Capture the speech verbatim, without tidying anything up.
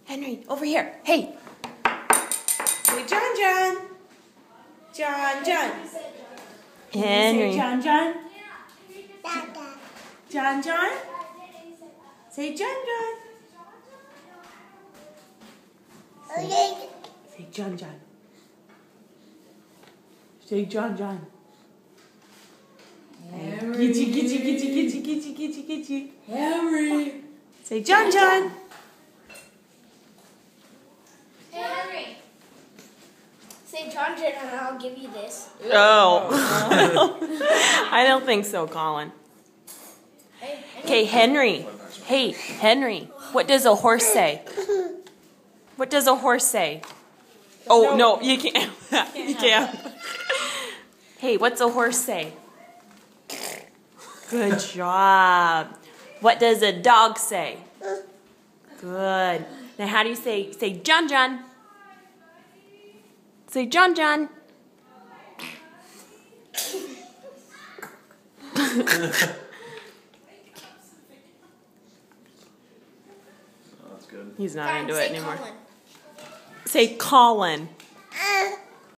Henry, over here. Hey. Say jonjon. Jonjon. Henry. Say jonjon. Jonjon. Say jonjon. Say jonjon. Say jonjon. Henry. Gitchy, gitchy, gitchy, gitchy, gitchy, gitchy, gitchy. Henry. Say jonjon. Hey, Henry. Say jonjon and I'll give you this. Oh. I don't think so, Colin. Hey, Okay, Henry. Hey, Henry. What does a horse say? What does a horse say? Oh, no, you can't. You can't. Hey, what's a horse say? Good job. What does a dog say? Good. Now, how do you say, say jonjon? Say jonjon. That's good. He's not Fine, into say it anymore. Colin. Say Colin.